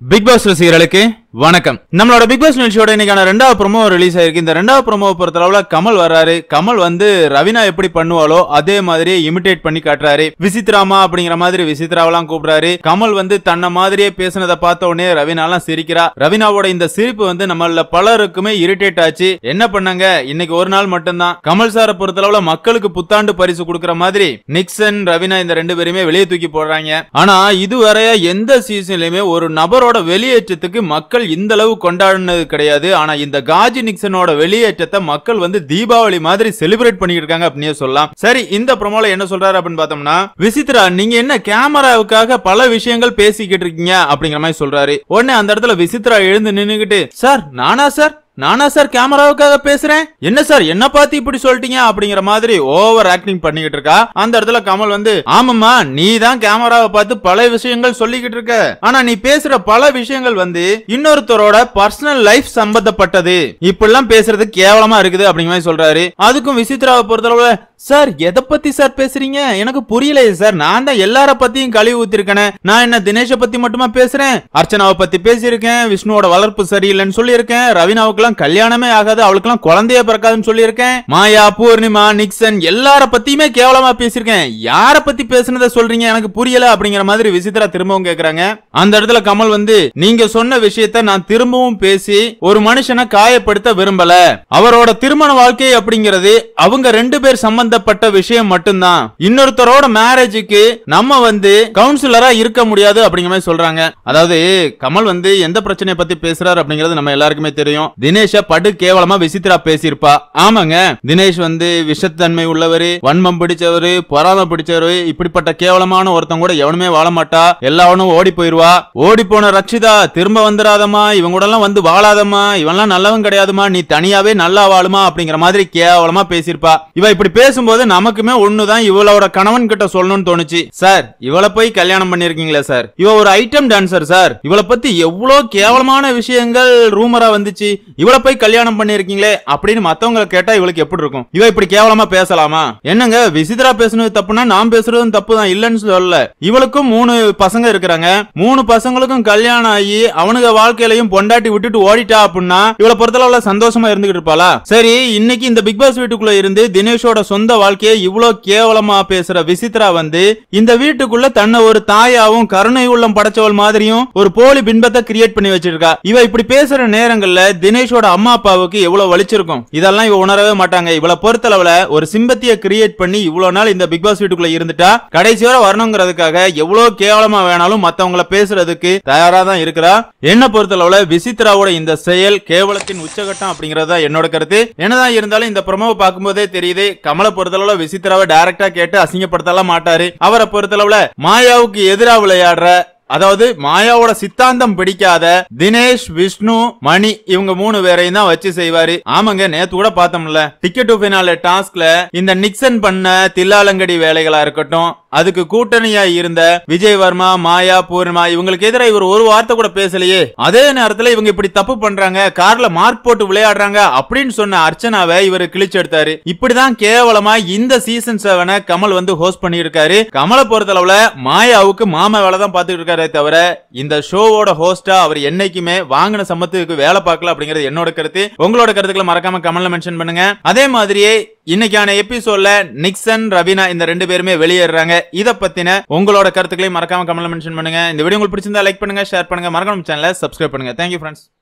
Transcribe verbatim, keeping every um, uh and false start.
Big pass ரசிகர்களுக்கு வணக்கம். நம்மளோட பிக் பாஸ் நிகழ்ச்சியோட இன்னைக்கான ரெண்டாவது ப்ரோமோ ரிலீஸ் ஆயிருக்கு. இந்த ரெண்டாவது ப்ரோமோ பொறுத்தளவுல கமல் வர்றாரு. கமல் வந்து ரவினா எப்படி பண்ணுவாளோ அதே மாதிரியே இமிடேட் பண்ணி காட்டுறாரு. விசித்ராமா அப்படிங்கிற மாதிரி விசித்ராவெல்லாம் கூப்பிடுறாரு. கமல் வந்து தன்னை மாதிரியே பேசினதை பார்த்த உடனே ரவினாலாம் சிரிக்கிறா. ரவினாவோட இந்த சிரிப்பு வந்து நம்மள பலருக்குமே இரிட்டேட் ஆச்சு. என்ன பண்ணாங்க, இன்னைக்கு ஒரு நாள் மட்டும்தான். கமல் சாரை பொறுத்தளவுல மக்களுக்கு புத்தாண்டு பரிசு கொடுக்கற மாதிரி நிக்சன் ரவினா இந்த ரெண்டு பேருமே வெளியே தூக்கி போடுறாங்க. ஆனா இதுவரைய எந்த சீசன்லயுமே ஒரு நபரோட வெளியேற்றத்துக்கு மக்கள் இந்த அளவு கொண்டாடினது கிடையாது. ஆனா இந்த காஜி நிக்சனோட வெளியேற்றத்தை மக்கள் வந்து தீபாவளி மாதிரி செலிப்ரேட் பண்ணிட்டு இருக்காங்க அப்படினே சொல்லலாம். சரி, இந்த ப்ரோமோல என்ன சொல்றாரு அப்படின்னு பார்த்தோம்னா, விசித்ரா நீங்க என்ன கேமராவுக்காக பல விஷயங்கள் பேசிக்கிட்டு இருக்கீங்க அப்படிங்கிற மாதிரி சொல்றாரு. உடனே அந்த இடத்துல விசித்ரா எழுந்து நின்னுகிட்டு, சார் நானா சார் நானா சார் கேமராவுக்காக பேசுறேன், என்ன சார் என்ன பார்த்து இப்படி சொல்லிட்டீங்க அப்படிங்கிற மாதிரி ஓவர் ஆக்டிங் பண்ணிக்கிட்டு இருக்கா. அந்த இடத்துல கமல் வந்து, ஆமாமா நீ தான் கேமராவை பார்த்து பல விஷயங்கள் சொல்லிக்கிட்டு இருக்க, ஆனா நீ பேசுற பல விஷயங்கள் வந்து இன்னொருத்தரோட பர்சனல் லைஃப் சம்பந்தப்பட்டது, இப்படிலாம் பேசுறது கேவலமா இருக்குது அப்படிங்கிற மாதிரி சொல்றாரு. அதுக்கும் விசித்ராவை பொறுத்தளவுல, சார் எதை பத்தி சார் பேசுறீங்க, எனக்கு புரியலையே சார், நான் தான் எல்லார பத்தியும் கழுவி ஊத்திருக்கேன், நான் என்ன தினேஷை பத்தி மட்டுமா பேசுறேன், அர்ச்சனாவை பத்தி பேசியிருக்கேன், விஷ்ணுவோட வளர்ப்பு சரியில்லைன்னு சொல்லியிருக்கேன், ரவினாவுக்கு கல்யாணமே ஆகாது அவளுக்கு குழந்தைய பிறக்காதுன்னு சொல்லியிருக்கேன், மாயா பூர்ணிமா நிக்சன் எல்லார பத்தியுமே கேவலமா பேசியிருக்கேன், யார பத்தி பேசுனத சொல்றீங்க எனக்கு புரியல அப்படிங்கிற மாதிரி விசித்ரா திரும்பவும் கேக்குறாங்க. அந்த இடத்துல கமல் வந்து, நீங்க சொன்ன விஷயத்த நான் திரும்பவும் பேசி ஒரு மனுஷனை காயப்படுத்த விரும்பல, அவரோட திருமண வாழ்க்கை அப்படிங்கிறது அவங்க ரெண்டு பேர் சம்பந்தப்பட்ட விஷயம் மட்டும்தான், இன்னொருத்தரோட மேரேஜுக்கு நம்ம வந்து கவுன்சிலரா இருக்க முடியாது அப்படிங்கிற மாதிரி சொல்றாங்க. அதாவது கமல் வந்து எந்த பிரச்சனையை பத்தி பேசுறாரு அப்படிங்கிறது நம்ம எல்லாருக்குமே தெரியும். தினேஷ படு கேவலமா விசித்ரா பேசியிருப்பா. ஆமாங்க, தினேஷ் வந்து விஷத்தன்மை உள்ளவரு, வன்மம் பிடிச்சவரு, பொறாம பிடிச்சவரு, இப்படிப்பட்ட கேவலமான ஒருத்தன் கூட எவனுமே வாழ மாட்டா, எல்லாவனும் ஓடி போயிருவா. ஓடி போன ரட்சிதா திரும்ப வந்துடாதமா, இவங்க கூட எல்லாம் வந்து வாழாதமா, இவன்லாம் நல்லவன் கிடையாதுமா, நீ தனியாவே நல்லா வாழுமா அப்படிங்கிற மாதிரி கேவலமா பேசியிருப்பா. இவ இப்படி பேசும்போது நமக்குமே ஒண்ணுதான் இவளோட கணவன் கிட்ட சொல்லணும்னு தோணுச்சு. சார் இவளை போய் கல்யாணம் பண்ணிருக்கீங்களா சார், இவ ஒரு ஐட்டம் டான்சர் சார், இவளை பத்தி எவ்வளவு கேவலமான விஷயங்கள் ரூமரா வந்துச்சு, இவளை போய் கல்யாணம் பண்ணிருக்கீங்களே அப்படின்னு மத்தவங்க கேட்டா இவளுக்கு எப்படி இருக்கும், இவ இப்படி கேவலமா பேசலாமா, என்னங்க விசித்ரா பேசுனது தப்புனா நான் பேசுறதும் தப்பு தான் இல்லன்னு சொல்லல, இவளுக்கும் மூணு பசங்க இருக்கிறாங்க, மூணு பசங்களுக்கும் கல்யாணம் ஆகி அவனுங்க வாழ்க்கையிலையும் பொண்டாட்டி விட்டுட்டு ஓடிட்டா அப்படின்னா இவளை பொறுத்தளவுல சந்தோஷமா இருந்துகிட்டு இருப்பாளா. சரி, இன்னைக்கு இந்த பிக் பாஸ் வீட்டுக்குள்ள இருந்து தினேஷோட சொந்த வாழ்க்கையை இவ்வளவு கேவலமா பேசுற விசித்ரா வந்து இந்த வீட்டுக்குள்ள தன்னை ஒரு தாயாவும் கருணை உள்ளம் படைச்சவள் மாதிரியும் ஒரு போலி பின்பத்தை கிரியேட் பண்ணி வச்சிருக்கா. இவ இப்படி பேசுற நேரங்கள்ல தினேஷோட அம்மா அப்பாவுக்கு எவ்வளவு வலிச்சிருக்கும், இதெல்லாம் இவ உணரவே மாட்டாங்க. இவளை பொறுத்தளவுல ஒரு சிம்பத்தியை கிரியேட் பண்ணி இவ்வளவு நாள் இந்த பிக் பாஸ் வீட்டுக்குள்ள இருந்துட்டா கடைசி வரை வரணுங்கிறதுக்காக எவ்வளவு கேவலமா வேணாலும் மத்தவங்களை பேசுறதுக்கு தயாரா தான் இருக்கிறா. என்ன பொறுத்தளவுல விசித்ராவோட இந்த செயல் கேவலத்தின் உச்சகட்டம் அப்படிங்கறதா என்னோட கருத்து. என்னதான் இருந்தாலும் இந்த ப்ரோமோவை பார்க்கும்போதே தெரியுது, கமலை பொறுத்தளவுல விசித்ராவை டைரக்டா கேட்டு அசிங்கப்படுத்தலாம் மாட்டாரு. அவரை பொறுத்தளவுல மாயாவுக்கு எதிராக விளையாடுற, அதாவது மாயாவோட சித்தாந்தம் பிடிக்காத தினேஷ், விஷ்ணு, மணி இவங்க மூணு பேரையும் தான் வச்சு செய்வாரு. ஆமாங்க, நேத்து கூட பார்த்தோம்ல டிக்கெட் டு ஃபினாலே டாஸ்க்ல இந்த நிக்சன் பண்ண தில்லாலங்கடி வேலைகளா இருக்கட்டும், அதுக்கு கூட்டணியா இருந்த விஜய் வர்மா, மாயா, பூர்ணிமா இவங்களுக்கு எதிராக இவர் ஒரு வார்த்தை கூட பேசலையே. அதே நேரத்துல இவங்க இப்படி தப்பு பண்றாங்க, கார்ல மார்க் போட்டு விளையாடுறாங்க அப்படின்னு சொன்ன அர்ச்சனாவை இவர் கிழிச்சு எடுத்தாரு. இப்படிதான் கேவலமா இந்த சீசன் செவனை கமல் வந்து ஹோஸ்ட் பண்ணி இருக்காரு. கமலை பொறுத்தளவுல மாயாவுக்கு மாமா வேலை தான் பார்த்துட்டு இருக்காரு தவிர இந்த ஷோவோட ஹோஸ்டா அவர் என்னைக்குமே வாங்கின சம்பத்துக்கு வேலை பார்க்கல அப்படிங்கிறது என்னோட கருத்து. உங்களோட கருத்துக்களை மறக்காம கமெண்ட்ல மென்ஷன் பண்ணுங்க. அதே மாதிரியே இன்னைக்கான எபிசோட்ல நிக்சன், ரவினா இந்த ரெண்டு பேருமே வெளியேறாங்க. இத பத்தின உங்களோட கருத்துக்களை மறக்காம கமெண்ட்ல மென்ஷன் பண்ணுங்க. இந்த வீடியோ உங்களுக்கு பிடிச்சிருந்தா லைக் பண்ணுங்க, ஷேர் பண்ணுங்க, மறக்காம சேனலை சப்ஸ்கிரைப் பண்ணுங்க. Thank you friends.